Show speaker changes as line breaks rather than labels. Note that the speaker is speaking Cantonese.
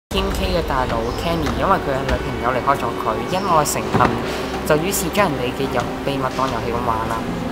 Team K 嘅大佬 Kenny，因為佢嘅女朋友離開咗佢，因愛成恨，就於是將人哋嘅秘密當遊戲咁玩啦。